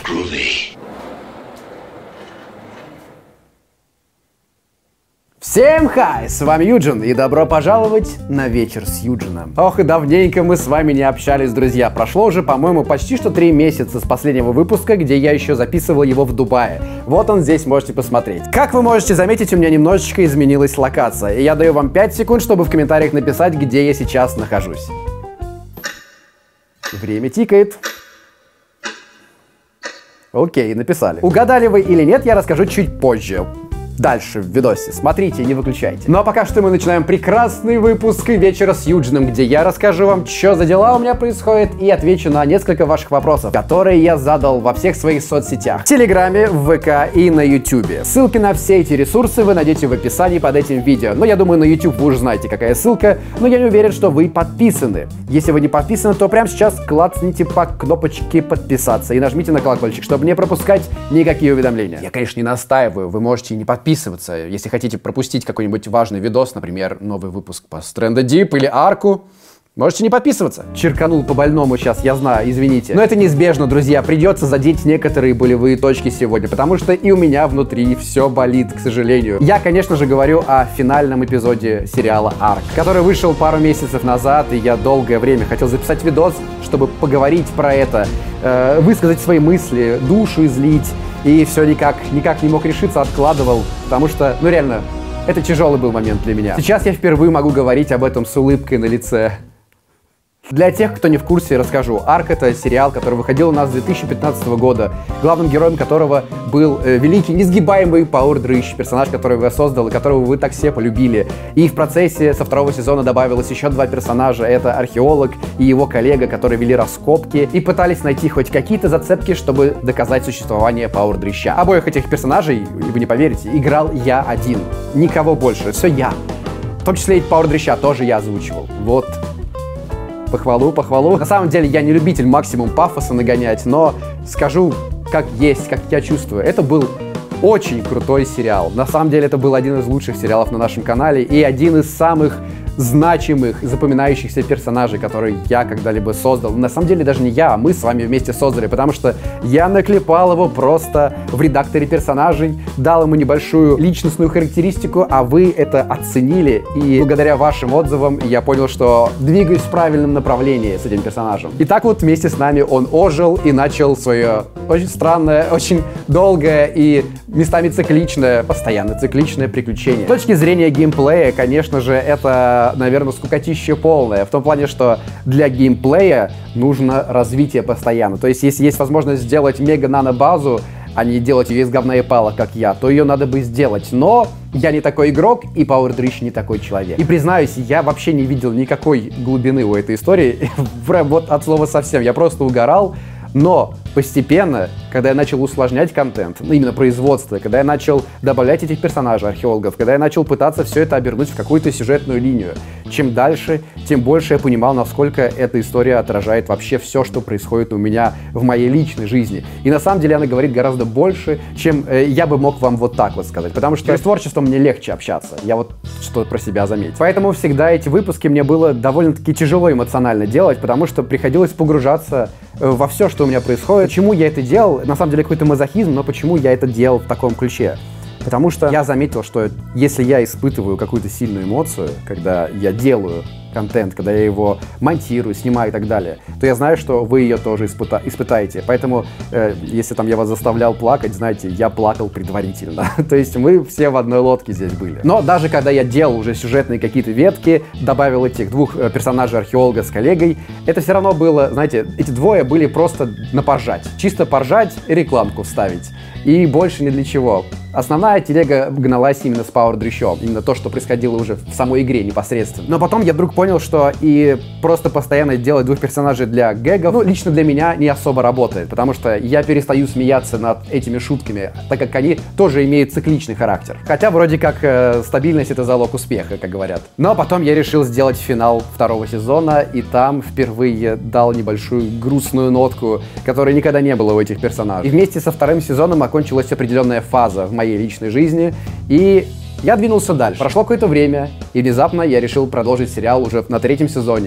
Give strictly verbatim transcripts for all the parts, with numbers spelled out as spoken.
groovy. Всем хай! С вами Юджин, и добро пожаловать на вечер с Юджином. Ох, и давненько мы с вами не общались, друзья. Прошло уже, по-моему, почти что три месяца с последнего выпуска, где я еще записывал его в Дубае. Вот он здесь, можете посмотреть. Как вы можете заметить, у меня немножечко изменилась локация. И я даю вам пять секунд, чтобы в комментариях написать, где я сейчас нахожусь. Время тикает. Окей, написали. Угадали вы или нет, я расскажу чуть позже. Дальше в видосе. Смотрите, не выключайте. Ну а пока что мы начинаем прекрасный выпуск вечера с Юджином, где я расскажу вам, что за дела у меня происходит, и отвечу на несколько ваших вопросов, которые я задал во всех своих соцсетях. В Телеграме, в ВК и на Ютубе. Ссылки на все эти ресурсы вы найдете в описании под этим видео. Но я думаю, на YouTube вы уже знаете, какая ссылка, но я не уверен, что вы подписаны. Если вы не подписаны, то прямо сейчас клацните по кнопочке подписаться и нажмите на колокольчик, чтобы не пропускать никакие уведомления. Я, конечно, не настаиваю, вы можете и не подписываться. Если хотите пропустить какой-нибудь важный видос, например, новый выпуск по Stranded Deep или Арку, можете не подписываться. Черканул по больному сейчас, я знаю, извините. Но это неизбежно, друзья, придется задеть некоторые болевые точки сегодня, потому что и у меня внутри все болит, к сожалению. Я, конечно же, говорю о финальном эпизоде сериала Арк, который вышел пару месяцев назад, и я долгое время хотел записать видос, чтобы поговорить про это, э, высказать свои мысли, душу излить. И все никак, никак не мог решиться, откладывал, потому что, ну реально, это тяжелый был момент для меня. Сейчас я впервые могу говорить об этом с улыбкой на лице. Для тех, кто не в курсе, расскажу. Арк — это сериал, который выходил у нас с две тысячи пятнадцатого года, главным героем которого был э, великий, несгибаемый Пауэр Дрыщ, персонаж, который я создал и которого вы так все полюбили. И в процессе со второго сезона добавилось еще два персонажа. Это археолог и его коллега, которые вели раскопки и пытались найти хоть какие-то зацепки, чтобы доказать существование Пауэр Дрыща. Обоих этих персонажей, вы не поверите, играл я один. Никого больше, все я. В том числе и Пауэр Дрыща тоже я озвучивал. Вот. Похвалу, похвалу. На самом деле я не любитель максимум пафоса нагонять, но скажу как есть, как я чувствую. Это был очень крутой сериал. На самом деле это был один из лучших сериалов на нашем канале и один из самых значимых, запоминающихся персонажей, которые я когда-либо создал. На самом деле даже не я, а мы с вами вместе создали, потому что я наклепал его просто в редакторе персонажей, дал ему небольшую личностную характеристику, а вы это оценили, и благодаря вашим отзывам я понял, что двигаюсь в правильном направлении с этим персонажем. И так вот вместе с нами он ожил и начал свое очень странное, очень долгое и местами цикличное, постоянно цикличное приключение. С точки зрения геймплея, конечно же, это наверное, скукотища полная. В том плане, что для геймплея нужно развитие постоянно. То есть, если есть возможность сделать мега-нано-базу, а не делать ее из говна и палок, как я, то ее надо бы сделать. Но я не такой игрок, и Пауэр Дрыщ не такой человек. И признаюсь, я вообще не видел никакой глубины у этой истории. Прям вот от слова совсем. Я просто угорал. Но постепенно, когда я начал усложнять контент, ну, именно производство, когда я начал добавлять этих персонажей, археологов, когда я начал пытаться все это обернуть в какую-то сюжетную линию, чем дальше, тем больше я понимал, насколько эта история отражает вообще все, что происходит у меня в моей личной жизни. И на самом деле она говорит гораздо больше, чем э, я бы мог вам вот так вот сказать, потому что с творчеством мне легче общаться. Я вот что про себя заметил. Поэтому всегда эти выпуски мне было довольно-таки тяжело эмоционально делать, потому что приходилось погружаться э, во все, что у меня происходит. Почему я это делал? На самом деле какой-то мазохизм, но почему я это делал в таком ключе? Потому что я заметил, что если я испытываю какую-то сильную эмоцию, когда я делаю контент, когда я его монтирую, снимаю и так далее, то я знаю, что вы ее тоже испыта испытаете. Поэтому, э, если там я вас заставлял плакать, знаете, я плакал предварительно. То есть мы все в одной лодке здесь были. Но даже когда я делал уже сюжетные какие-то ветки, добавил этих двух э, персонажей, археолога с коллегой, это все равно было, знаете, эти двое были просто на поржать. Чисто поржать и рекламку вставить. И больше ни для чего. Основная телега гналась именно с Пауэр Дрыщом. Именно то, что происходило уже в самой игре непосредственно. Но потом я вдруг понял, что и просто постоянно делать двух персонажей для гэгов, ну, лично для меня не особо работает. Потому что я перестаю смеяться над этими шутками, так как они тоже имеют цикличный характер. Хотя вроде как э, стабильность — это залог успеха, как говорят. Но потом я решил сделать финал второго сезона, и там впервые дал небольшую грустную нотку, которой никогда не было у этих персонажей. И вместе со вторым сезоном окончилась определенная фаза в моей личной жизни, и я двинулся дальше. Прошло какое-то время, и внезапно я решил продолжить сериал уже на третьем сезоне.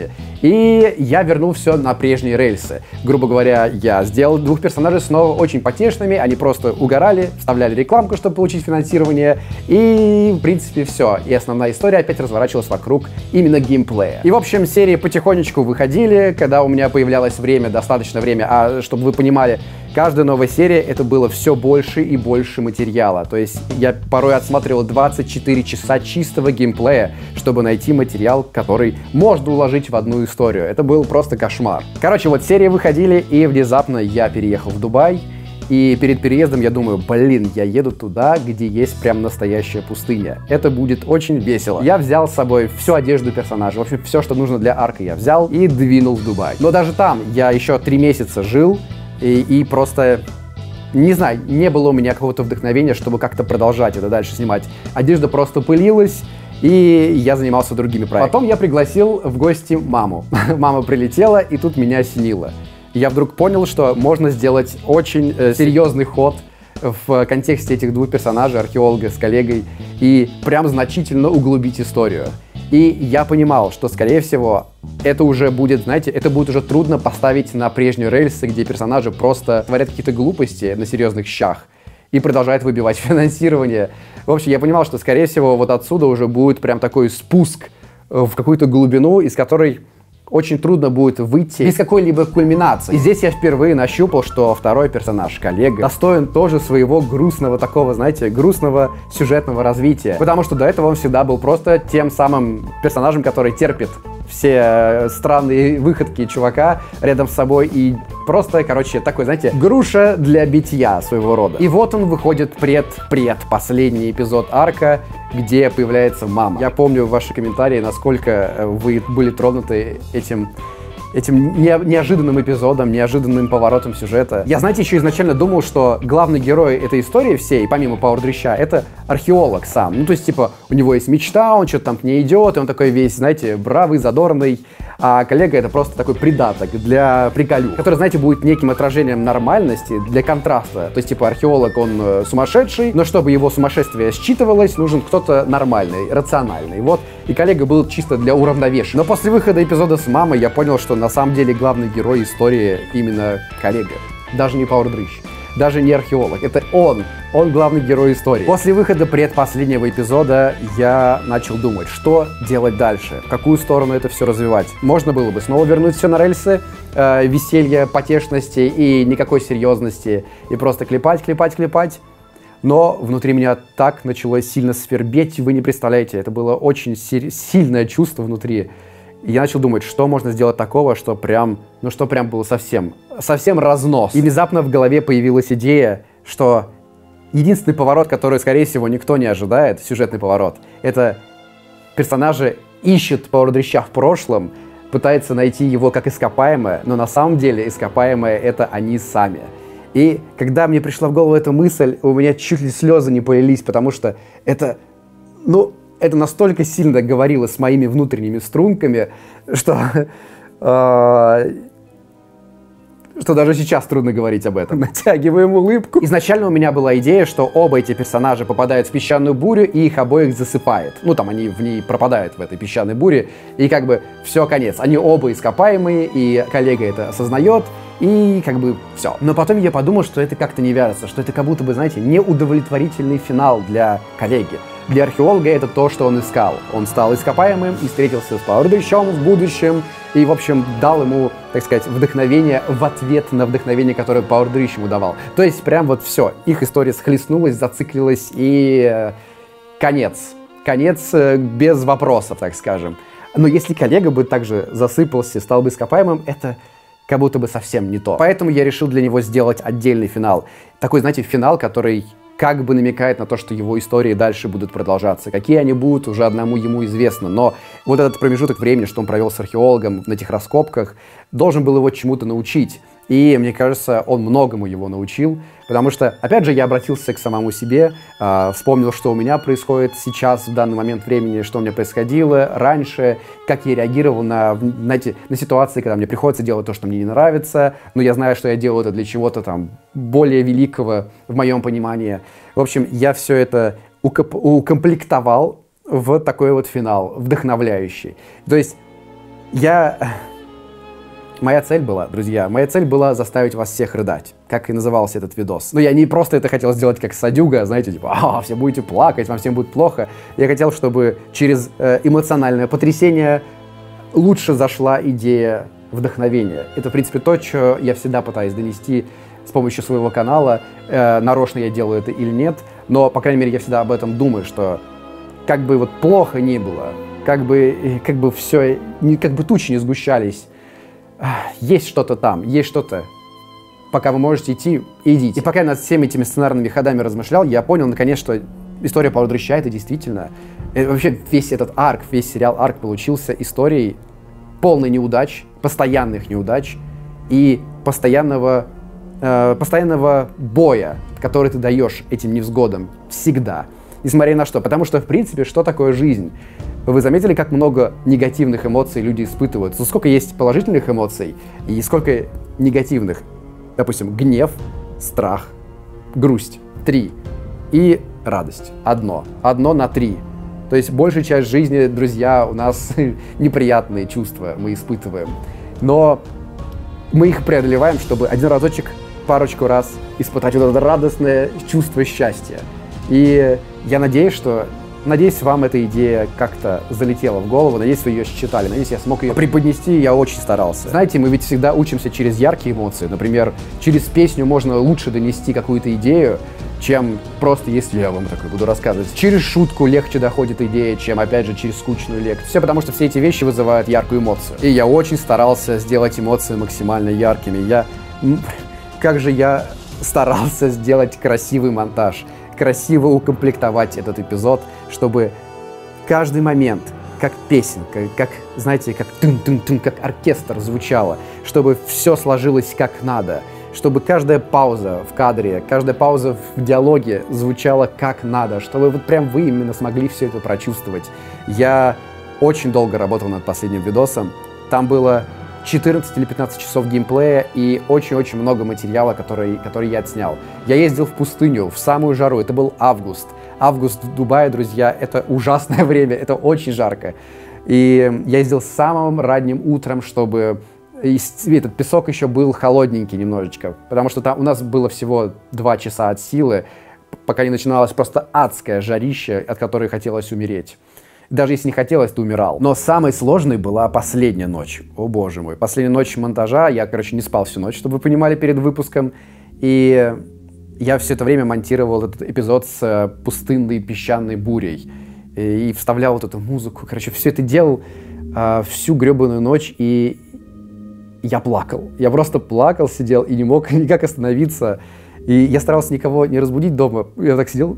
И я вернул все на прежние рельсы. Грубо говоря, я сделал двух персонажей снова очень потешными, они просто угорали, вставляли рекламку, чтобы получить финансирование, и, в принципе, все. И основная история опять разворачивалась вокруг именно геймплея. И, в общем, серии потихонечку выходили, когда у меня появлялось время, достаточно время, а чтобы вы понимали, каждая новая серия — это было все больше и больше материала. То есть я порой отсматривал двадцать четыре часа чистого геймплея, чтобы найти материал, который можно уложить в одну историю. Это был просто кошмар. Короче, вот серии выходили, и внезапно я переехал в Дубай. И перед переездом я думаю, блин, я еду туда, где есть прям настоящая пустыня. Это будет очень весело. Я взял с собой всю одежду персонажа, в общем, все, что нужно для арка, я взял и двинул в Дубай. Но даже там я еще три месяца жил, и, и просто... Не знаю, не было у меня какого-то вдохновения, чтобы как-то продолжать это дальше снимать. Одежда просто пылилась, и я занимался другими проектами. Потом я пригласил в гости маму. Мама прилетела, и тут меня осенило. Я вдруг понял, что можно сделать очень э, серьезный ход в контексте этих двух персонажей, археолога с коллегой, и прям значительно углубить историю. И я понимал, что, скорее всего, это уже будет, знаете, это будет уже трудно поставить на прежние рельсы, где персонажи просто творят какие-то глупости на серьезных щах и продолжают выбивать финансирование. В общем, я понимал, что, скорее всего, вот отсюда уже будет прям такой спуск в какую-то глубину, из которой очень трудно будет выйти без какой-либо кульминации. И здесь я впервые нащупал, что второй персонаж, коллега, достоин тоже своего грустного такого, знаете, грустного сюжетного развития. Потому что до этого он всегда был просто тем самым персонажем, который терпит все странные выходки чувака рядом с собой и просто, короче, такой, знаете, груша для битья своего рода. И вот он выходит пред-пред последний эпизод арка, где появляется мама. Я помню ваши комментарии, насколько вы были тронуты этим, этим не, неожиданным эпизодом, неожиданным поворотом сюжета. Я, знаете, еще изначально думал, что главный герой этой истории всей, помимо Пауэр-дрища, это археолог сам. Ну, то есть, типа, у него есть мечта, он что-то там к ней идет, и он такой весь, знаете, бравый, задорный. А коллега — это просто такой придаток для приколю, который, знаете, будет неким отражением нормальности для контраста. То есть, типа, археолог, он э, сумасшедший, но чтобы его сумасшествие считывалось, нужен кто-то нормальный, рациональный. Вот, и коллега был чисто для уравновешения. Но после выхода эпизода с мамой я понял, что на самом деле главный герой истории именно коллега. Даже не Пауэр-дрищ, даже не археолог. Это он. Он главный герой истории. После выхода предпоследнего эпизода я начал думать, что делать дальше, в какую сторону это все развивать. Можно было бы снова вернуть все на рельсы, э, веселья, потешности и никакой серьезности, и просто клепать, клепать, клепать. Но внутри меня так началось сильно свербеть, вы не представляете, это было очень си- сильное чувство внутри. И я начал думать, что можно сделать такого, что прям, ну что прям было совсем, совсем разнос. И внезапно в голове появилась идея, что единственный поворот, который, скорее всего, никто не ожидает, сюжетный поворот, это персонажи ищут Пауэр-дрища в прошлом, пытаются найти его как ископаемое, но на самом деле ископаемое — это они сами. И когда мне пришла в голову эта мысль, у меня чуть ли слезы не полились, потому что это, ну, это настолько сильно говорило с моими внутренними струнками, что... Э что даже сейчас трудно говорить об этом. Натягиваем улыбку. Изначально у меня была идея, что оба эти персонажа попадают в песчаную бурю, и их обоих засыпает. Ну, там они в ней пропадают, в этой песчаной буре, и как бы все, конец. Они оба ископаемые, и коллега это осознает, и как бы все. Но потом я подумал, что это как-то не вяжется, что это как будто бы, знаете, неудовлетворительный финал для коллеги. Для археолога это то, что он искал. Он стал ископаемым и встретился с Пауэр-дрищом в будущем, и, в общем, дал ему, так сказать, вдохновение в ответ на вдохновение, которое Пауэр-дрищ ему давал. То есть прям вот все. Их история схлестнулась, зациклилась, и э, конец. Конец э, без вопросов, так скажем. Но если коллега бы также засыпался, стал бы ископаемым, это как будто бы совсем не то. Поэтому я решил для него сделать отдельный финал. Такой, знаете, финал, который как бы намекает на то, что его истории дальше будут продолжаться. Какие они будут, уже одному ему известно. Но вот этот промежуток времени, что он провел с археологом на этих раскопках, должен был его чему-то научить. И, мне кажется, он многому его научил, потому что, опять же, я обратился к самому себе, э, вспомнил, что у меня происходит сейчас, в данный момент времени, что у меня происходило раньше, как я реагировал на, на, эти, на ситуации, когда мне приходится делать то, что мне не нравится, но я знаю, что я делаю это для чего-то там более великого в моем понимании. В общем, я все это укоп- укомплектовал в такой вот финал, вдохновляющий. То есть я... Моя цель была, друзья, моя цель была заставить вас всех рыдать, как и назывался этот видос. Но я не просто это хотел сделать как садюга, знаете, типа, а, все будете плакать, вам всем будет плохо. Я хотел, чтобы через э, эмоциональное потрясение лучше зашла идея вдохновения. Это, в принципе, то, что я всегда пытаюсь донести с помощью своего канала. Э, нарочно я делаю это или нет, но, по крайней мере, я всегда об этом думаю, что как бы вот плохо ни было, как бы, как бы все, как бы тучи не сгущались, есть что-то там, есть что-то. Пока вы можете идти, идите. И пока я над всеми этими сценарными ходами размышлял, я понял, наконец, что история про Дрыща — это действительно... Это вообще весь этот арк, весь сериал арк получился историей полной неудач, постоянных неудач и постоянного, э, постоянного боя, который ты даешь этим невзгодам всегда. Несмотря ни на что. Потому что, в принципе, что такое жизнь? Вы заметили, как много негативных эмоций люди испытывают? Ну, сколько есть положительных эмоций и сколько негативных? Допустим, гнев, страх, грусть. Три. И радость. Одно. Одно на три. То есть большая часть жизни, друзья, у нас неприятные чувства мы испытываем. Но мы их преодолеваем, чтобы один разочек, парочку раз испытать вот это радостное чувство счастья. И я надеюсь, что... Надеюсь, вам эта идея как-то залетела в голову, надеюсь, вы ее считали, надеюсь, я смог ее преподнести, я очень старался. Знаете, мы ведь всегда учимся через яркие эмоции. Например, через песню можно лучше донести какую-то идею, чем просто, если я вам такое буду рассказывать. Через шутку легче доходит идея, чем, опять же, через скучную лекцию. Все потому, что все эти вещи вызывают яркую эмоцию. И я очень старался сделать эмоции максимально яркими. Я... Как же я старался сделать красивый монтаж. Красиво укомплектовать этот эпизод, чтобы каждый момент, как песенка, как, знаете, как тун-тун-тун, как оркестр звучало, чтобы все сложилось как надо, чтобы каждая пауза в кадре, каждая пауза в диалоге звучала как надо, чтобы вот прям вы именно смогли все это прочувствовать. Я очень долго работал над последним видосом, там было четырнадцать или пятнадцать часов геймплея и очень-очень много материала, который, который я отснял. Я ездил в пустыню, в самую жару, это был август. Август в Дубае, друзья, это ужасное время, это очень жарко. И я ездил самым ранним утром, чтобы этот песок еще был холодненький немножечко, потому что там у нас было всего два часа от силы, пока не начиналось просто адское жарище, от которой хотелось умереть. Даже если не хотелось, ты умирал. Но самой сложной была последняя ночь. О боже мой. Последняя ночь монтажа. Я, короче, не спал всю ночь, чтобы вы понимали, перед выпуском. И я все это время монтировал этот эпизод с пустынной песчаной бурей. И вставлял вот эту музыку. Короче, все это делал э, всю гребаную ночь. И я плакал. Я просто плакал, сидел и не мог никак остановиться. И я старался никого не разбудить дома. Я так сидел.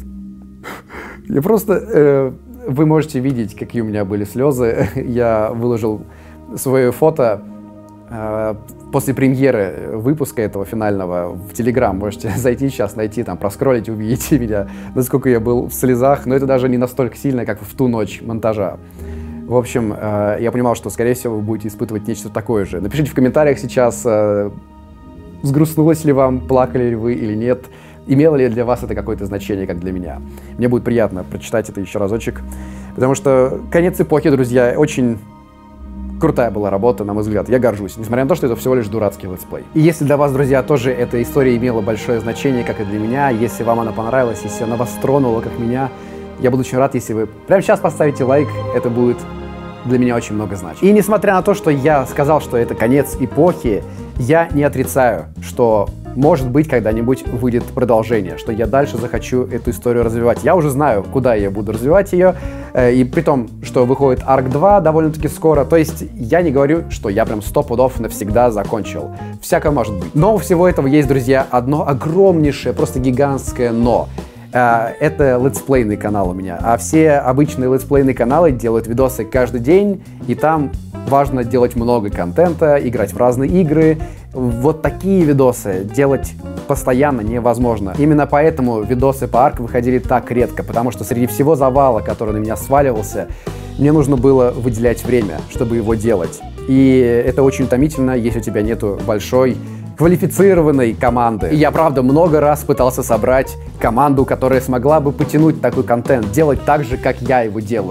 Я просто... Э, Вы можете видеть, какие у меня были слезы. Я выложил свое фото э, после премьеры выпуска этого финального в Телеграм. Можете зайти сейчас, найти, там, проскроллить, увидите меня, насколько я был в слезах. Но это даже не настолько сильно, как в ту ночь монтажа. В общем, э, я понимал, что, скорее всего, вы будете испытывать нечто такое же. Напишите в комментариях сейчас, э, сгрустнулось ли вам, плакали ли вы или нет. Имело ли для вас это какое-то значение, как для меня? Мне будет приятно прочитать это еще разочек, потому что конец эпохи, друзья, очень крутая была работа, на мой взгляд. Я горжусь, несмотря на то, что это всего лишь дурацкий летсплей. И если для вас, друзья, тоже эта история имела большое значение, как и для меня, если вам она понравилась, если она вас тронула, как меня, я буду очень рад, если вы прямо сейчас поставите лайк, это будет для меня очень много значит. И несмотря на то, что я сказал, что это конец эпохи, я не отрицаю, что может быть, когда-нибудь выйдет продолжение, что я дальше захочу эту историю развивать. Я уже знаю, куда я буду развивать ее, и при том, что выходит арк два довольно-таки скоро, то есть я не говорю, что я прям сто пудов навсегда закончил. Всякое может быть. Но у всего этого есть, друзья, одно огромнейшее, просто гигантское «но». Это летсплейный канал у меня, а все обычные летсплейные каналы делают видосы каждый день, и там важно делать много контента, играть в разные игры. Вот такие видосы делать постоянно невозможно. Именно поэтому видосы по арк выходили так редко, потому что среди всего завала, который на меня сваливался, мне нужно было выделять время, чтобы его делать. И это очень утомительно, если у тебя нету большой квалифицированной команды. И я, правда, много раз пытался собрать команду, которая смогла бы потянуть такой контент, делать так же, как я его делаю.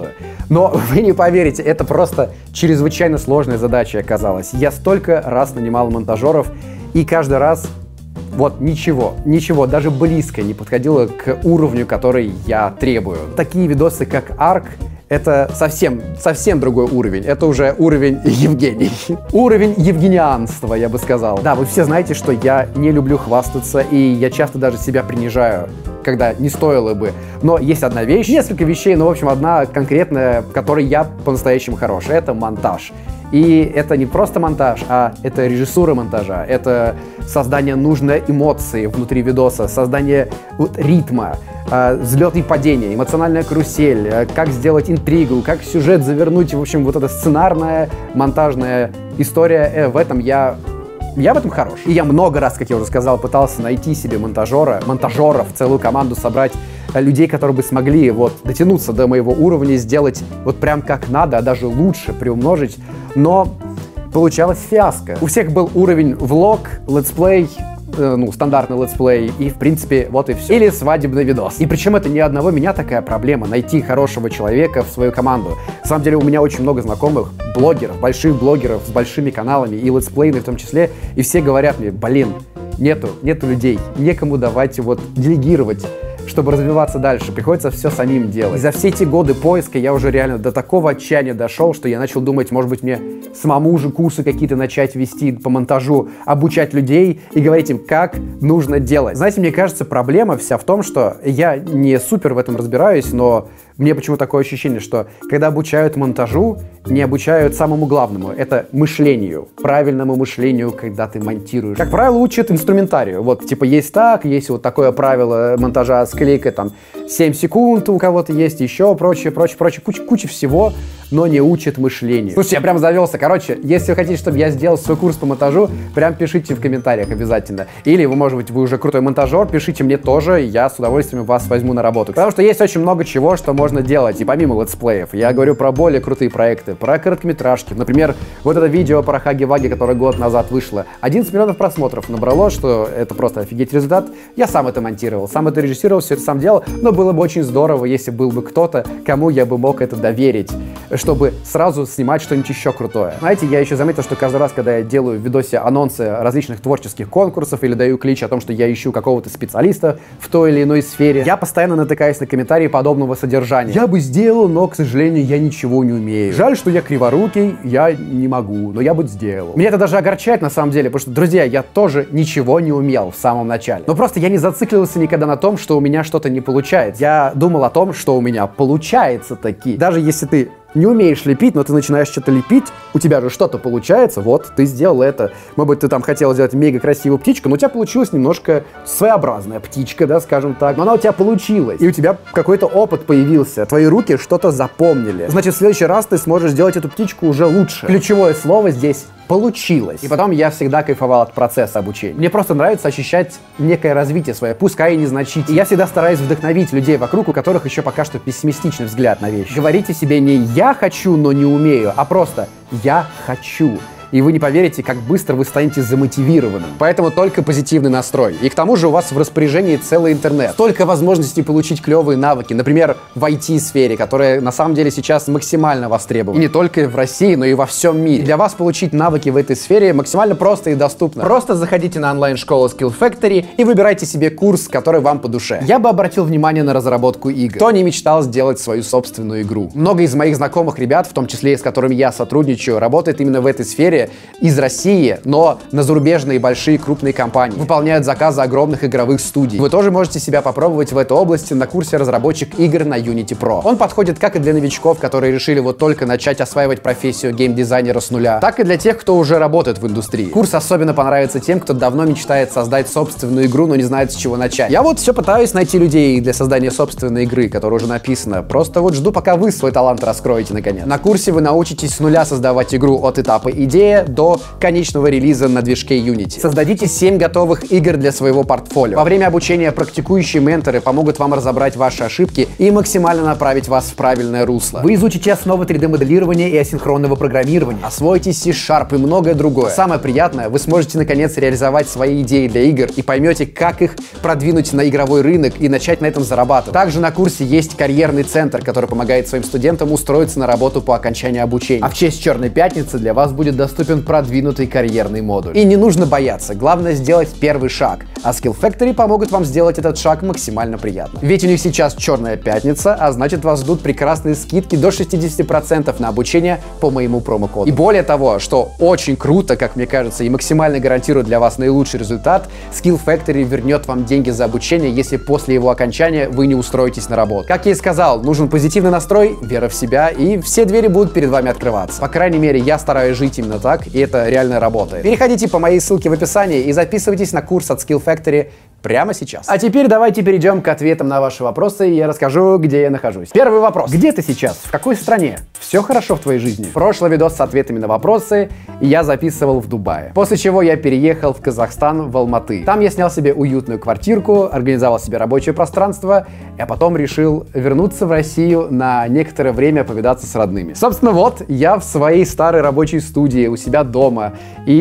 Но вы не поверите, это просто чрезвычайно сложная задача оказалась. Я столько раз нанимал монтажеров, и каждый раз вот ничего, ничего, даже близко не подходило к уровню, который я требую. Такие видосы, как Арк, это совсем, совсем другой уровень. Это уже уровень Евгений. Уровень евгенианства, я бы сказал. Да, вы все знаете, что я не люблю хвастаться, и я часто даже себя принижаю, когда не стоило бы. Но есть одна вещь, несколько вещей, но, в общем, одна конкретная, в которой я по-настоящему хорош. Это монтаж. И это не просто монтаж, а это режиссура монтажа, это создание нужной эмоции внутри видоса, создание вот ритма, э, взлет и падение, эмоциональная карусель, э, как сделать интригу, как сюжет завернуть, в общем, вот эта сценарная, монтажная история, э, в этом я... Я в этом хорош. И я много раз, как я уже сказал, пытался найти себе монтажера, монтажеров, целую команду собрать, людей, которые бы смогли вот дотянуться до моего уровня, сделать вот прям как надо, а даже лучше, приумножить. Но получалось фиаско. У всех был уровень влог, летсплей, э, ну, стандартный летсплей, и, в принципе, вот и все. Или свадебный видос. И причем это не одного меня такая проблема, найти хорошего человека в свою команду. На самом деле у меня очень много знакомых блогеров, больших блогеров с большими каналами, и летсплейны в том числе, и все говорят мне, блин, нету, нету людей, некому давать вот делегировать, чтобы развиваться дальше, приходится все самим делать. И за все эти годы поиска я уже реально до такого отчаяния дошел, что я начал думать, может быть, мне самому же курсы какие-то начать вести по монтажу, обучать людей и говорить им, как нужно делать. Знаете, мне кажется, проблема вся в том, что я не супер в этом разбираюсь, но мне почему-то такое ощущение, что когда обучают монтажу, не обучают самому главному, это мышлению, правильному мышлению, когда ты монтируешь. Как правило, учат инструментарию. Вот, типа, есть так, есть вот такое правило монтажа с клейкой, там, семь секунд у кого-то есть, еще прочее, прочее, прочее, куча, куча всего, но не учат мышлению. Слушайте, я прям завелся. Короче, если вы хотите, чтобы я сделал свой курс по монтажу, прям пишите в комментариях обязательно. Или вы, может быть, вы уже крутой монтажер, пишите мне тоже, я с удовольствием вас возьму на работу. Потому что есть очень много чего, что можно делать, и помимо летсплеев. Я говорю про более крутые проекты, про короткометражки. Например, вот это видео про Хаги-Ваги, которое год назад вышло. одиннадцать миллионов просмотров набрало, что это просто офигеть результат. Я сам это монтировал, сам это режиссировал, все это сам делал, но было бы очень здорово, если был бы кто-то, кому я бы мог это доверить, чтобы сразу снимать что-нибудь еще крутое. Знаете, я еще заметил, что каждый раз, когда я делаю в видосе анонсы различных творческих конкурсов или даю клич о том, что я ищу какого-то специалиста в той или иной сфере, я постоянно натыкаюсь на комментарии подобного содержания. Я бы сделал, но, к сожалению, я ничего не умею. Жаль, что я криворукий, я не могу, но я бы сделал. Меня это даже огорчает на самом деле, потому что, друзья, я тоже ничего не умел в самом начале. Но просто я не зациклился никогда на том, что у меня что-то не получается. Я думал о том, что у меня получается таки. Даже если ты не умеешь лепить, но ты начинаешь что-то лепить, у тебя же что-то получается, вот, ты сделал это. Может быть, ты там хотел сделать мега красивую птичку, но у тебя получилась немножко своеобразная птичка, да, скажем так, но она у тебя получилась, и у тебя какой-то опыт появился, твои руки что-то запомнили. Значит, в следующий раз ты сможешь сделать эту птичку уже лучше. Ключевое слово здесь получилось. И потом я всегда кайфовал от процесса обучения. Мне просто нравится ощущать некое развитие свое, пускай и незначительное. И я всегда стараюсь вдохновить людей вокруг, у которых еще пока что пессимистичный взгляд на вещи. Говорите себе не «я хочу, но не умею», а просто «я хочу». И вы не поверите, как быстро вы станете замотивированным. Поэтому только позитивный настрой. И к тому же у вас в распоряжении целый интернет. Столько возможностей получить клевые навыки. Например, в ай ти-сфере, которая на самом деле сейчас максимально востребована. И не только в России, но и во всем мире. И для вас получить навыки в этой сфере максимально просто и доступно. Просто заходите на онлайн-школу Skill Factory и выбирайте себе курс, который вам по душе. Я бы обратил внимание на разработку игр. Кто не мечтал сделать свою собственную игру? Много из моих знакомых ребят, в том числе и с которыми я сотрудничаю, работает именно в этой сфере, из России, но на зарубежные большие крупные компании. Выполняют заказы огромных игровых студий. Вы тоже можете себя попробовать в этой области на курсе разработчик игр на Unity Pro. Он подходит как и для новичков, которые решили вот только начать осваивать профессию геймдизайнера с нуля, так и для тех, кто уже работает в индустрии. Курс особенно понравится тем, кто давно мечтает создать собственную игру, но не знает, с чего начать. Я вот все пытаюсь найти людей для создания собственной игры, которая уже написана. Просто вот жду, пока вы свой талант раскроете наконец. На курсе вы научитесь с нуля создавать игру от этапа идеи быстрее до конечного релиза на движке Unity. Создадите семь готовых игр для своего портфолио. Во время обучения практикующие менторы помогут вам разобрать ваши ошибки и максимально направить вас в правильное русло. Вы изучите основы три дэ-моделирования и асинхронного программирования, освоите C-Sharp и многое другое. Самое приятное, вы сможете наконец реализовать свои идеи для игр и поймете, как их продвинуть на игровой рынок и начать на этом зарабатывать. Также на курсе есть карьерный центр, который помогает своим студентам устроиться на работу по окончании обучения. А в честь Черной пятницы для вас будет доступен продвинутый карьерный модуль. И не нужно бояться, главное сделать первый шаг. А Skill Factory помогут вам сделать этот шаг максимально приятно. Ведь у них сейчас Черная пятница, а значит вас ждут прекрасные скидки до шестидесяти процентов на обучение по моему промокоду. И более того, что очень круто, как мне кажется, и максимально гарантирует для вас наилучший результат, Skill Factory вернет вам деньги за обучение, если после его окончания вы не устроитесь на работу. Как я и сказал, нужен позитивный настрой, вера в себя, и все двери будут перед вами открываться. По крайней мере, я стараюсь жить именно так, и это реально работает. Переходите по моей ссылке в описании и записывайтесь на курс от Skill Factory прямо сейчас. А теперь давайте перейдем к ответам на ваши вопросы, и я расскажу, где я нахожусь. Первый вопрос. Где ты сейчас? В какой стране? Все хорошо в твоей жизни? Прошлый видос с ответами на вопросы я записывал в Дубае. После чего я переехал в Казахстан, в Алматы. Там я снял себе уютную квартирку, организовал себе рабочее пространство, а потом решил вернуться в Россию на некоторое время повидаться с родными. Собственно, вот я в своей старой рабочей студии у себя дома,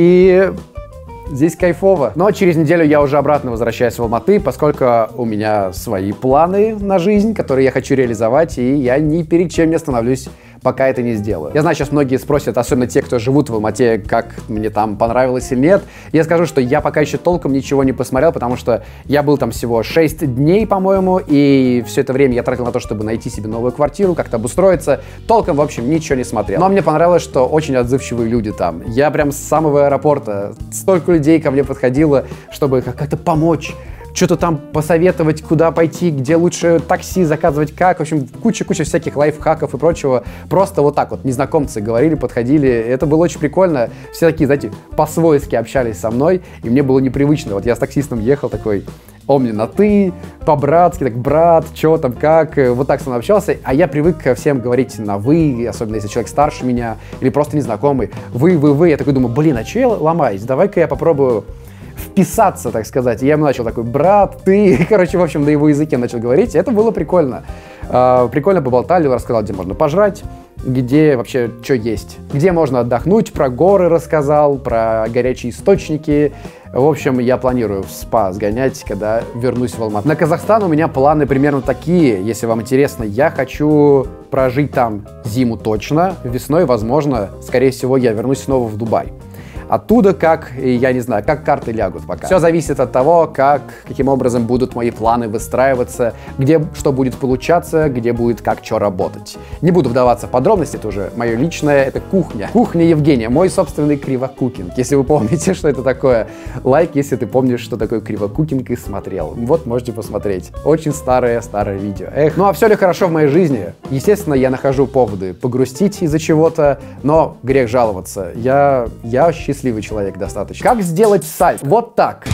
и здесь кайфово. Но через неделю я уже обратно возвращаюсь в Алматы, поскольку у меня свои планы на жизнь, которые я хочу реализовать, и я ни перед чем не остановлюсь, пока это не сделаю. Я знаю, сейчас многие спросят, особенно те, кто живут в Алмате, как мне там понравилось или нет. Я скажу, что я пока еще толком ничего не посмотрел, потому что я был там всего шесть дней, по-моему, и все это время я тратил на то, чтобы найти себе новую квартиру, как-то обустроиться. Толком, в общем, ничего не смотрел. Но мне понравилось, что очень отзывчивые люди там. Я прям с самого аэропорта, столько людей ко мне подходило, чтобы как-то помочь, что-то там посоветовать, куда пойти, где лучше такси заказывать, как. В общем, куча-куча всяких лайфхаков и прочего. Просто вот так вот незнакомцы говорили, подходили. Это было очень прикольно. Все такие, знаете, по-свойски общались со мной, и мне было непривычно. Вот я с таксистом ехал такой, он мне на «ты», по-братски, так, брат, что там, как, вот так со мной общался. А я привык ко всем говорить на «вы», особенно если человек старше меня или просто незнакомый. «Вы, вы, вы». Я такой думаю, блин, а что я ломаюсь? Давай-ка я попробую вписаться, так сказать. И я ему начал такой, брат, ты, короче, в общем, на его языке начал говорить. И это было прикольно. А, прикольно поболтали, рассказал, где можно пожрать, где вообще что есть, где можно отдохнуть, про горы рассказал, про горячие источники. В общем, я планирую в спа сгонять, когда вернусь в Алмату. На Казахстан у меня планы примерно такие. Если вам интересно, я хочу прожить там зиму точно. Весной, возможно, скорее всего, я вернусь снова в Дубай. Оттуда, как, я не знаю, как карты лягут пока. Все зависит от того, как, каким образом будут мои планы выстраиваться, где что будет получаться, где будет как что работать. Не буду вдаваться в подробности, это уже мое личное, это кухня. Кухня Евгения, мой собственный кривокукинг. Если вы помните, что это такое, лайк, если ты помнишь, что такое кривокукинг и смотрел. Вот, можете посмотреть. Очень старое-старое видео. Эх, ну а все ли хорошо в моей жизни? Естественно, я нахожу поводы погрустить из-за чего-то, но грех жаловаться. Я, я счастливый. Счастливый человек достаточно. Как сделать сальто? Вот так.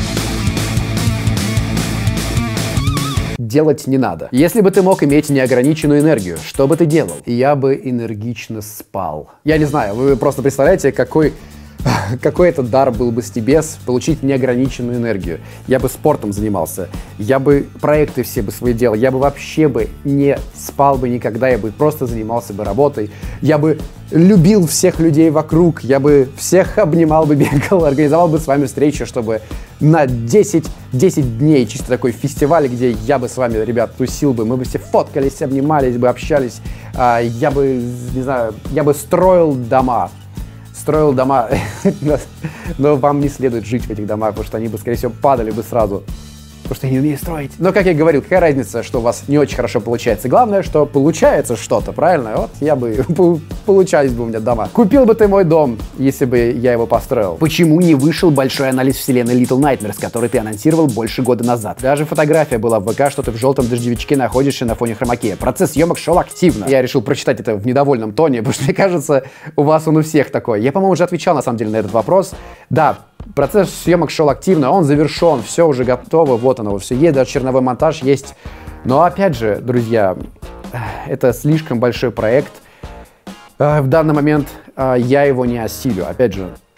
Делать не надо. Если бы ты мог иметь неограниченную энергию, что бы ты делал? Я бы энергично спал. Я не знаю, вы просто представляете, какой... Какой это дар был бы с небес получить неограниченную энергию. Я бы спортом занимался, я бы проекты все бы свои делал, я бы вообще бы не спал бы никогда, я бы просто занимался бы работой, я бы любил всех людей вокруг, я бы всех обнимал бы, бегал, организовал бы с вами встречу, чтобы на десять дней чисто такой фестиваль, где я бы с вами, ребят, тусил бы, мы бы все фоткались, обнимались бы, общались, я бы, не знаю, я бы строил дома. Строил дома, но вам не следует жить в этих домах, потому что они бы, скорее всего, падали бы сразу. Потому что я не умею строить. Но, как я говорил, какая разница, что у вас не очень хорошо получается. Главное, что получается что-то, правильно? Вот я бы... Получались бы у меня дома. Купил бы ты мой дом, если бы я его построил. Почему не вышел большой анализ вселенной Little Nightmares, который ты анонсировал больше года назад? Даже фотография была в ВК, что ты в желтом дождевичке находишься на фоне хромакея. Процесс съемок шел активно. Я решил прочитать это в недовольном тоне, потому что, мне кажется, у вас он у всех такой. Я, по-моему, уже отвечал, на самом деле, на этот вопрос. Да, процесс съемок шел активно, он завершен, все уже готово, вот оно, все есть, даже черновой монтаж есть. Но опять же, друзья, это слишком большой проект. В данный момент я его не осилю. Опять же,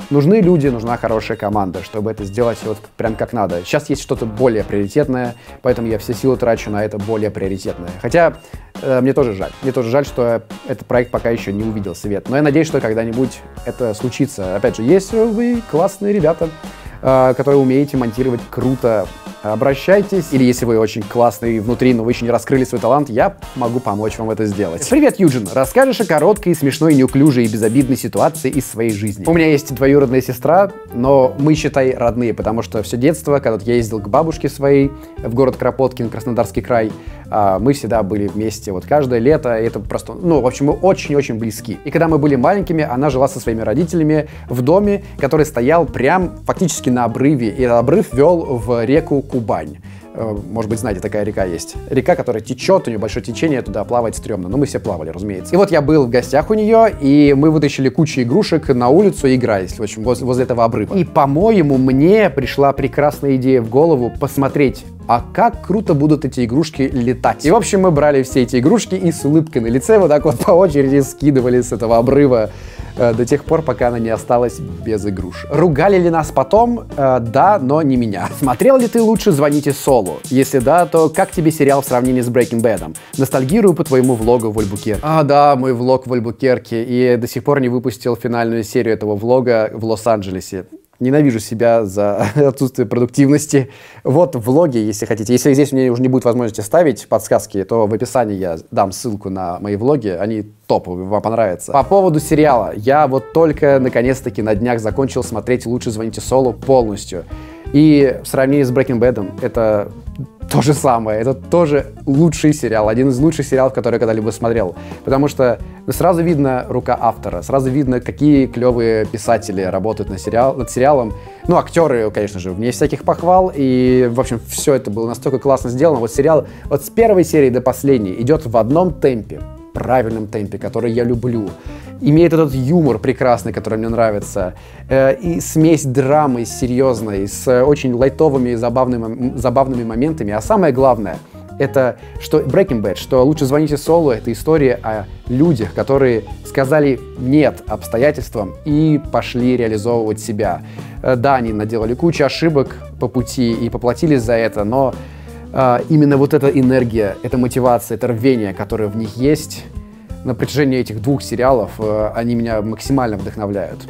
нужны люди, нужна хорошая команда, чтобы это сделать вот прям как надо. Сейчас есть что-то более приоритетное, поэтому я все силы трачу на это более приоритетное. Хотя э, мне тоже жаль. Мне тоже жаль, что этот проект пока еще не увидел свет. Но я надеюсь, что когда-нибудь это случится. Опять же, если вы классные ребята, э, которые умеете монтировать круто, обращайтесь. Или если вы очень классный внутри, но вы еще не раскрыли свой талант, я могу помочь вам это сделать. Привет, Юджин! Расскажешь о короткой, смешной, неуклюжей и безобидной ситуации из своей жизни. У меня есть двоюродная сестра, но мы, считай, родные, потому что все детство, когда я ездил к бабушке своей в город Кропоткин, Краснодарский край, мы всегда были вместе, вот каждое лето, и это просто, ну, в общем, мы очень-очень близки. И когда мы были маленькими, она жила со своими родителями в доме, который стоял прям фактически на обрыве, и этот обрыв вел в реку Кубань. Может быть, знаете, такая река есть. Река, которая течет, у нее большое течение, туда плавать стрёмно. Но мы все плавали, разумеется. И вот я был в гостях у нее, и мы вытащили кучу игрушек на улицу и игрались, в общем, возле, возле этого обрыва. И, по-моему, мне пришла прекрасная идея в голову посмотреть, а как круто будут эти игрушки летать. И, в общем, мы брали все эти игрушки и с улыбкой на лице вот так вот по очереди скидывали с этого обрыва э, до тех пор, пока она не осталась без игрушек. Ругали ли нас потом? Э, да, но не меня. Смотрел ли ты лучше «Звоните Солу»? Если да, то как тебе сериал в сравнении с Breaking Bad'ом? Ностальгирую по твоему влогу в Альбукерке. А, да, мой влог в Альбукерке. И до сих пор не выпустил финальную серию этого влога в Лос-Анджелесе. Ненавижу себя за отсутствие продуктивности. Вот влоги, если хотите. Если здесь у меня уже не будет возможности ставить подсказки, то в описании я дам ссылку на мои влоги. Они топовые, вам понравятся. По поводу сериала. Я вот только наконец-таки на днях закончил смотреть «Лучше звоните Солу» полностью. И в сравнении с Breaking Bad'ом это то же самое. Это тоже лучший сериал. Один из лучших сериалов, который я когда-либо смотрел. Потому что сразу видно рука автора. Сразу видно, какие клевые писатели работают над, сериал, над сериалом. Ну, актеры, конечно же, вне всяких похвал. И, в общем, все это было настолько классно сделано. Вот сериал вот с первой серии до последней идет в одном темпе. Правильном темпе, который я люблю. Имеет этот юмор прекрасный, который мне нравится. Э, и смесь драмы серьезной, с очень лайтовыми и забавными, забавными моментами. А самое главное, это что Breaking Bad, что «Лучше звоните Солу» — это история о людях, которые сказали «нет» обстоятельствам и пошли реализовывать себя. Э, да, они наделали кучу ошибок по пути и поплатились за это, но Uh, именно вот эта энергия, эта мотивация, это рвение, которое в них есть на протяжении этих двух сериалов, uh, они меня максимально вдохновляют.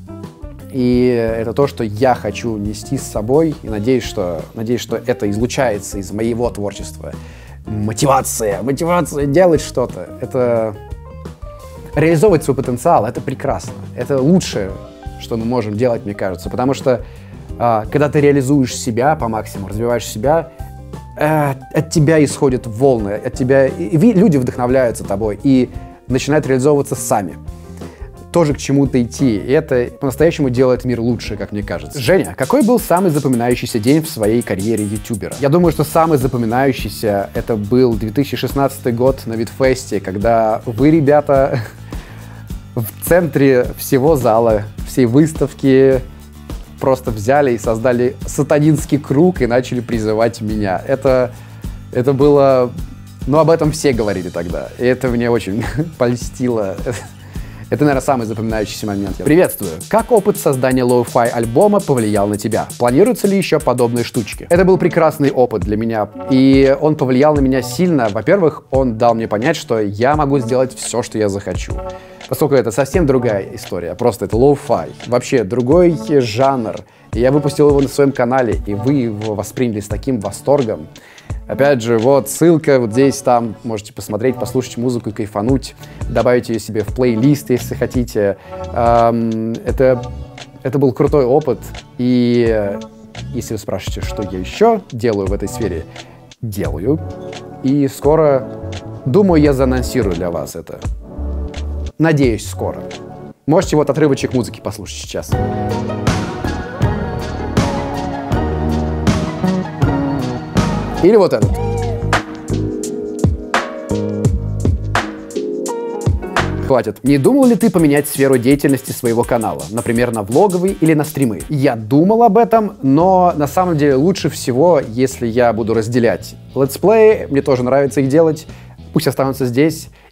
И это то, что я хочу нести с собой, и надеюсь, что, надеюсь, что это излучается из моего творчества. Мотивация, мотивация делать что-то. Это реализовывать свой потенциал, это прекрасно. Это лучшее, что мы можем делать, мне кажется. Потому что uh, когда ты реализуешь себя по максимуму, развиваешь себя, от тебя исходят волны, от тебя и люди вдохновляются тобой и начинают реализовываться сами. Тоже к чему-то идти. И это по-настоящему делает мир лучше, как мне кажется. Женя, какой был самый запоминающийся день в своей карьере ютубера? Я думаю, что самый запоминающийся это был две тысячи шестнадцатый год на Витфесте, когда вы, ребята, в центре всего зала, всей выставки просто взяли и создали сатанинский круг и начали призывать меня. Это, это было... Ну, об этом все говорили тогда. И это мне очень польстило. Это, наверное, самый запоминающийся момент. Приветствую. Как опыт создания лоу-фай альбома повлиял на тебя? Планируются ли еще подобные штучки? Это был прекрасный опыт для меня. И он повлиял на меня сильно. Во-первых, он дал мне понять, что я могу сделать все, что я захочу. Поскольку это совсем другая история, просто это лоу-фай, вообще другой жанр. И я выпустил его на своем канале, и вы его восприняли с таким восторгом. Опять же, вот ссылка вот здесь, там, можете посмотреть, послушать музыку и кайфануть, добавить ее себе в плейлист, если хотите. Эм, это, это был крутой опыт, и если вы спрашиваете, что я еще делаю в этой сфере, делаю. И скоро, думаю, я заанонсирую для вас это. Надеюсь, скоро. Можете вот отрывочек музыки послушать сейчас. Или вот этот. Хватит. Не думал ли ты поменять сферу деятельности своего канала? Например, на влоговый или на стримы? Я думал об этом, но на самом деле лучше всего, если я буду разделять летсплеи, мне тоже нравится их делать, пусть останутся здесь,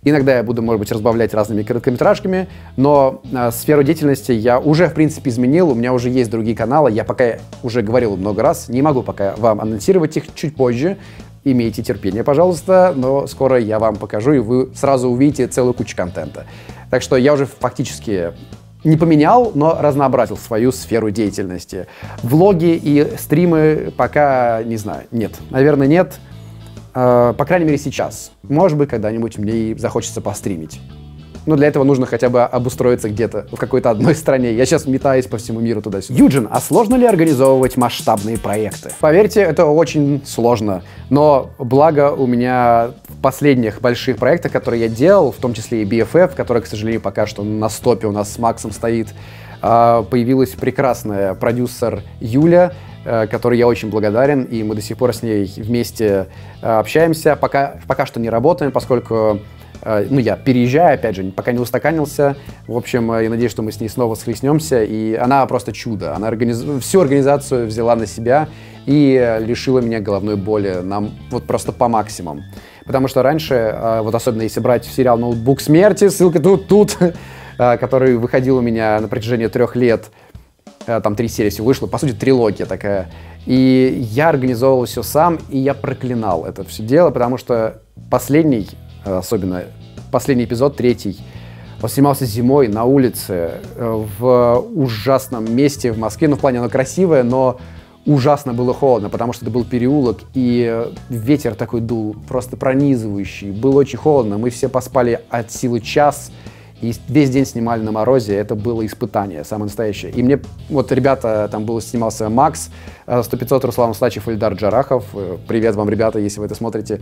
Иногда я буду, может быть, разбавлять разными короткометражками, но э, сферу деятельности я уже, в принципе, изменил. У меня уже есть другие каналы. Я пока уже говорил много раз, не могу пока вам анонсировать их чуть позже. Имейте терпение, пожалуйста, но скоро я вам покажу, и вы сразу увидите целую кучу контента. Так что я уже фактически не поменял, но разнообразил свою сферу деятельности. Влоги и стримы пока, не знаю, нет. Наверное, нет. Э, по крайней мере, сейчас. Может быть, когда-нибудь мне и захочется постримить. Но для этого нужно хотя бы обустроиться где-то в какой-то одной стране. Я сейчас метаюсь по всему миру туда-сюда. Юджин, а сложно ли организовывать масштабные проекты? Поверьте, это очень сложно. Но благо у меня в последних больших проектах, которые я делал, в том числе и би эф эф, который, к сожалению, пока что на стопе у нас с Максом стоит, появилась прекрасная продюсер Юля, которой я очень благодарен, и мы до сих пор с ней вместе общаемся. Пока, пока что не работаем, поскольку ну, я переезжаю, опять же, пока не устаканился. В общем, я надеюсь, что мы с ней снова схлестнемся. И она просто чудо. Она организ... всю организацию взяла на себя и лишила меня головной боли. Нам вот просто по максимуму. Потому что раньше, вот особенно если брать сериал «Ноутбук смерти», ссылка тут, тут, который выходил у меня на протяжении трех лет, там три серии всего вышло, по сути, трилогия такая. И я организовывал все сам, и я проклинал это все дело, потому что последний, особенно последний эпизод, третий, он снимался зимой на улице, в ужасном месте в Москве. Ну, в плане, оно красивое, но ужасно было холодно, потому что это был переулок, и ветер такой дул, просто пронизывающий. Было очень холодно, мы все поспали от силы час, и весь день снимали на морозе. Это было испытание, самое настоящее. И мне, вот ребята, там был, снимался Макс, сто пятьсот, Руслан Услачев, Ильдар Джарахов. Привет вам, ребята, если вы это смотрите.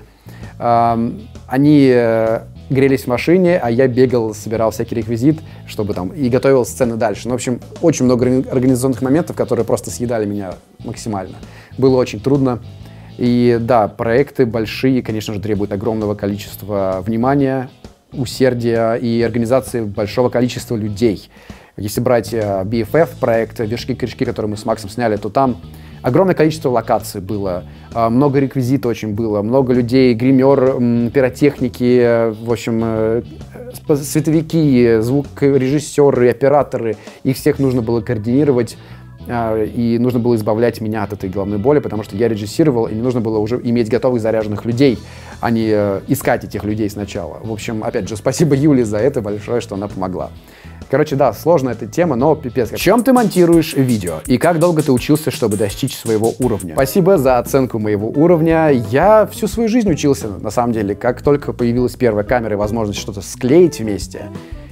Они грелись в машине, а я бегал, собирал всякий реквизит, чтобы там, и готовил сцены дальше. Ну, в общем, очень много организационных моментов, которые просто съедали меня максимально. Было очень трудно. И да, проекты большие, конечно же, требуют огромного количества внимания, усердия и организации большого количества людей. Если брать би эф эф проект «Вершки-корешки», который мы с Максом сняли, то там огромное количество локаций было, много реквизита очень было, много людей, гример, пиротехники, в общем, световики, звукорежиссеры, операторы. Их всех нужно было координировать, и нужно было избавлять меня от этой головной боли, потому что я режиссировал, и мне нужно было уже иметь готовых заряженных людей, а не искать этих людей сначала. В общем, опять же, спасибо Юле за это большое, что она помогла. Короче, да, сложная эта тема, но пипец. В чем ты монтируешь видео? И как долго ты учился, чтобы достичь своего уровня? Спасибо за оценку моего уровня. Я всю свою жизнь учился, на самом деле. Как только появилась первая камера и возможность что-то склеить вместе,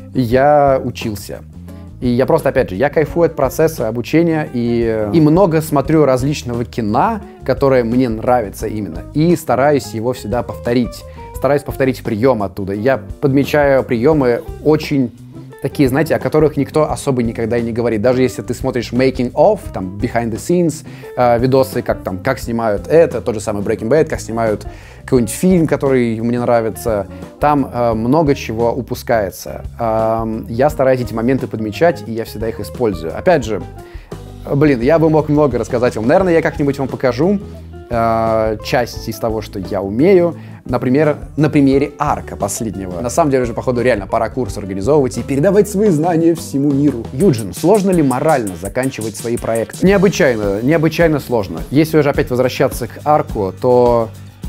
я учился. И я просто, опять же, я кайфую от процесса обучения и, и много смотрю различного кино, которое мне нравится именно, и стараюсь его всегда повторить. Стараюсь повторить приемы оттуда. Я подмечаю приемы очень такие, знаете, о которых никто особо никогда и не говорит. Даже если ты смотришь making of, там, behind the scenes, э, видосы, как там, как снимают это, тот же самый Breaking Bad, как снимают какой-нибудь фильм, который мне нравится, там э, много чего упускается. Э, я стараюсь эти моменты подмечать, и я всегда их использую. Опять же, блин, я бы мог много рассказать вам. Наверное, я как-нибудь вам покажу э, часть из того, что я умею. Например, на примере арка последнего. На самом деле уже, походу, реально пора курс организовывать и передавать свои знания всему миру. Юджин, сложно ли морально заканчивать свои проекты? Необычайно, необычайно сложно. Если уже опять возвращаться к арку, то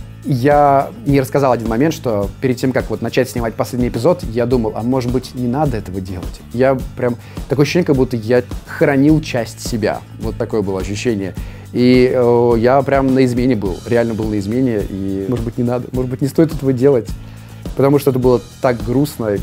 я не рассказал один момент, что перед тем, как вот начать снимать последний эпизод, я думал, а может быть, не надо этого делать. Я прям... Такое ощущение, как будто я хранил часть себя. Вот такое было ощущение. И э, я прям на измене был, реально был на измене, и, может быть, не надо, может быть, не стоит этого делать, потому что это было так грустно.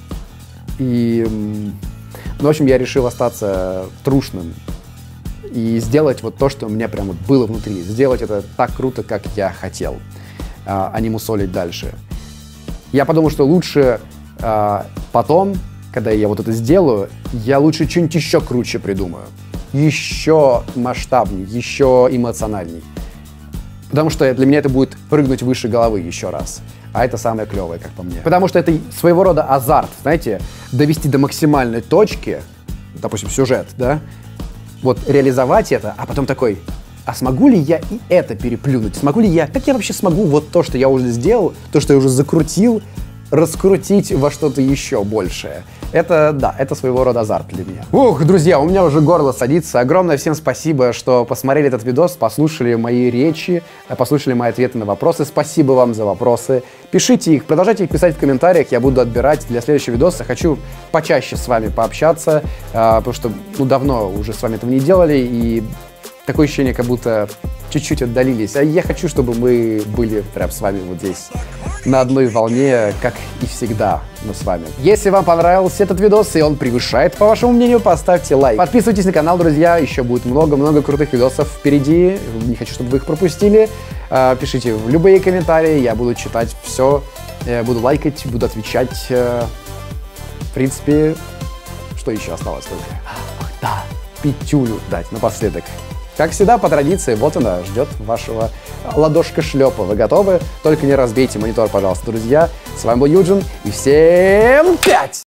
И, ну, в общем, я решил остаться трушным и сделать вот то, что у меня прям вот было внутри, сделать это так круто, как я хотел, а не мусолить дальше. Я подумал, что лучше а, потом, когда я вот это сделаю, я лучше что-нибудь еще круче придумаю. Еще масштабней, еще эмоциональней. Потому что для меня это будет прыгнуть выше головы еще раз. А это самое клевое, как по мне. Потому что это своего рода азарт, знаете, довести до максимальной точки, допустим, сюжет, да, вот реализовать это, а потом такой, а смогу ли я и это переплюнуть? Смогу ли я, как я вообще смогу вот то, что я уже сделал, то, что я уже закрутил, раскрутить во что-то еще большее. Это, да, это своего рода азарт для меня. Ух, друзья, у меня уже горло садится. Огромное всем спасибо, что посмотрели этот видос, послушали мои речи, послушали мои ответы на вопросы. Спасибо вам за вопросы. Пишите их, продолжайте их писать в комментариях, я буду отбирать для следующего видоса. Хочу почаще с вами пообщаться, потому что, ну, давно уже с вами этого не делали, и такое ощущение, как будто чуть-чуть отдалились. А я хочу, чтобы мы были прям с вами вот здесь, на одной волне, как и всегда мы с вами. Если вам понравился этот видос, и он превышает, по вашему мнению, поставьте лайк. Подписывайтесь на канал, друзья, еще будет много-много крутых видосов впереди. Не хочу, чтобы вы их пропустили. Пишите в любые комментарии, я буду читать все, буду лайкать, буду отвечать. В принципе, что еще осталось только? Ах, да, пятюлю дать напоследок. Как всегда, по традиции, вот она ждет вашего ладошка-шлепа. Вы готовы? Только не разбейте монитор, пожалуйста, друзья. С вами был Юджин, и всем пять!